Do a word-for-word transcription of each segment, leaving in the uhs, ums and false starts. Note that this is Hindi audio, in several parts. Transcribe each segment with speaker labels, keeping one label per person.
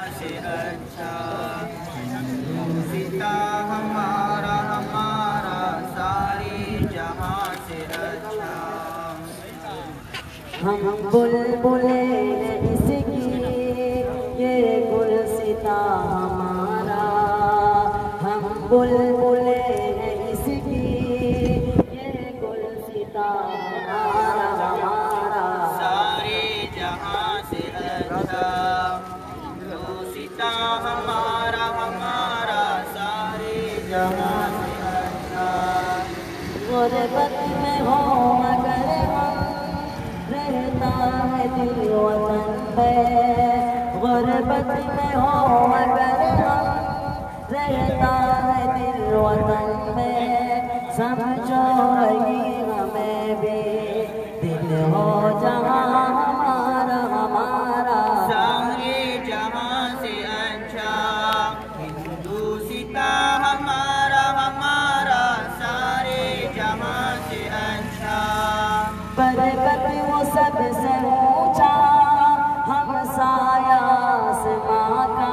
Speaker 1: से अच्छा, हिंदुस्तां हमारा हमारा सारे जहां से अच्छा।
Speaker 2: हम बुलबुले इसकी ये गुलसिता हमारा, हम बुलबुले इसकी ये गुलसिता हमारा हमारा
Speaker 1: सारे जहां से अच्छा, हिंदुस्तां हमारा हमारा सारे जहां से अच्छा।
Speaker 2: गुरबत में हो मगर हम रहता है दिल वतन पे, गुरबत में हो मगर हम रहता है दिल वतन में। समझो वही हमें भी दिल हो जहाँ हमारा हमारा
Speaker 1: सारे जहां से अच्छा, हिंदुस्तां हमारा हमारा सारे जहां से अच्छा।
Speaker 2: पर्वत वो सबसे ऊंचा हम साया आसमां का,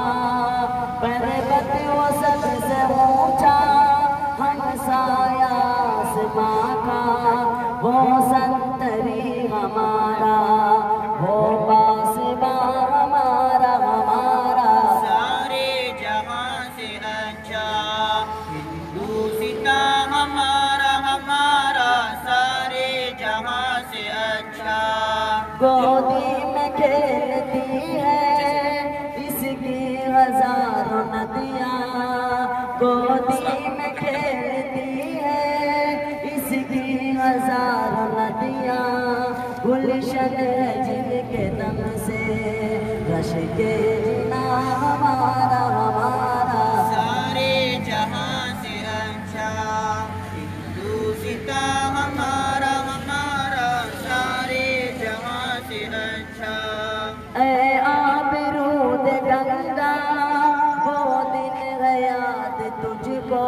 Speaker 2: पर्वत वो सबसे ऊंचा हम साया आसमां का। वो संतरी हमारा, वो बासिबा हमारा हमारा
Speaker 1: सारे जहां से अच्छा, हिंदुस्तां हमारा हमारा सारे जहां से अच्छा।
Speaker 2: गोदी में खेलती है इसकी हजारों नदियाँ, गोदी में खेलती है इसकी हजारों नदियाँ। गुलशन है जिनके दम से रश के जिना हमारा हमारा
Speaker 1: सारे जहां से अच्छा, हिंदुस्तां हमारा हमारा सारे जहां से अच्छा।
Speaker 2: ऐ आबरूद गंगा वो दिन है याद तुझको,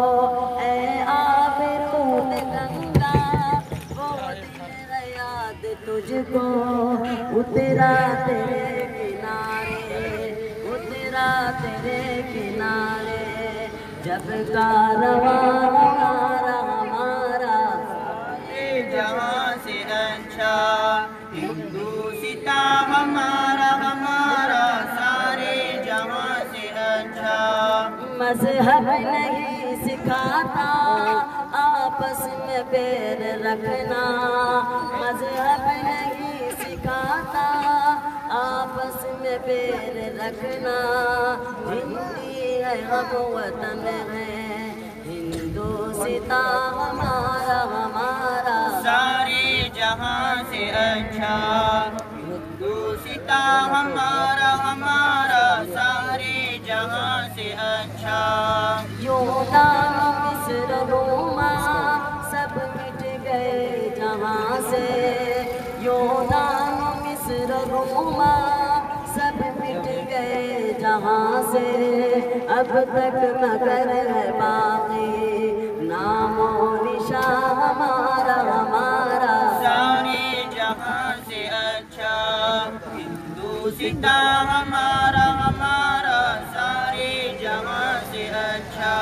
Speaker 2: ऐ आबरूद गंगा वो दिन है याद तुझको। उतरा तेरे किनारे, उतरा तेरे किनारे जब कारवां हमारा हमारा
Speaker 1: सारे जहां से अच्छा, हिंदुस्तां हमारा हमारा सारे जहां से अच्छा।
Speaker 2: मज़हब नहीं सिखाता आपस में बैर रखना, मज़हब नहीं सिखाता आपस में बैर रखना। हिंदी है हम वतन है, हिंदुस्तां हमारा हमारा
Speaker 1: सारे जहां से अच्छा, हिंदुस्तां हमारा हमारा सारे जहां से अच्छा।
Speaker 2: यूनान मिस्र रोमा सब मिट गए जहाँ से, यूनान मिस्र रोमा सब मिट गए जहाँ से। अब तक मगर है बाकी नामो निशान हमारा हमारा
Speaker 1: सारे जहां से अच्छा, हिंदुस्तां हमारा हमारा सारे जहां से अच्छा।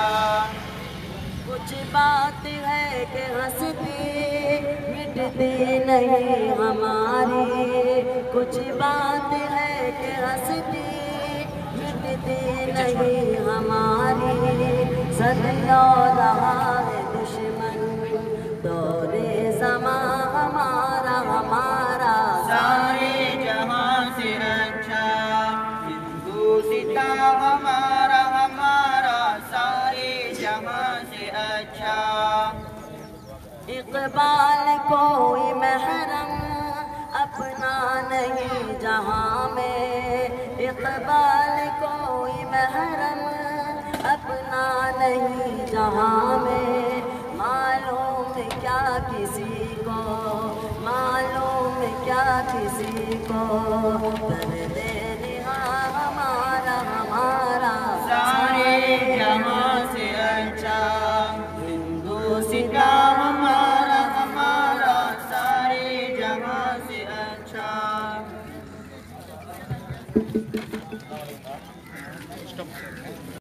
Speaker 2: कुछ बात है कि हंसती मिटती नहीं हमारी, कुछ बात है कि हंसती मिटती नहीं हमारी। सदियों रहा है दुश्मन दौरे ज़मां हमारा हमारा
Speaker 1: सारे जहां से अच्छा, हिंदुस्तां हमारा हमारा सारे जहां से अच्छा।
Speaker 2: इकबाल कोई महरम अपना नहीं जहाँ में, इकबाल कोई महरम अपना नहीं जहाँ में। मालूम क्या किसी को, मालूम क्या किसी को दर्द निगाह हमारा हमारा
Speaker 1: सारे जहां से अच्छा, हिंदुस्तां हमारा हमारा सारे जहां से अच्छा।